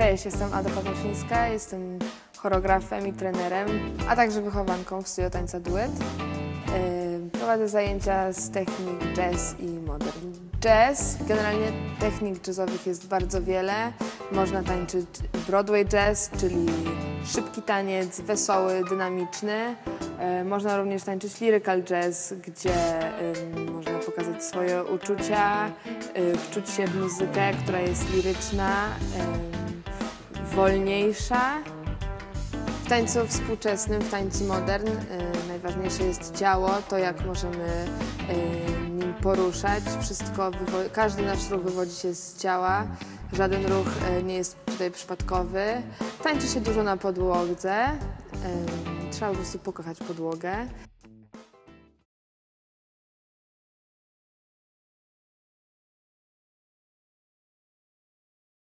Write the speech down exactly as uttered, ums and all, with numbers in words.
Cześć, jestem Ada Pawłowczyńska, jestem choreografem i trenerem, a także wychowanką w studio tańca Duet. Prowadzę zajęcia z technik jazz i modern. Jazz, generalnie technik jazzowych jest bardzo wiele. Można tańczyć Broadway jazz, czyli szybki taniec, wesoły, dynamiczny. Można również tańczyć lyrical jazz, gdzie można pokazać swoje uczucia, wczuć się w muzykę, która jest liryczna, wolniejsza. W tańcu współczesnym, w tańcu modern najważniejsze jest ciało, to jak możemy nim poruszać. Wszystko, każdy nasz ruch wywodzi się z ciała, żaden ruch nie jest tutaj przypadkowy. Tańczy się dużo na podłodze, trzeba po prostu pokochać podłogę.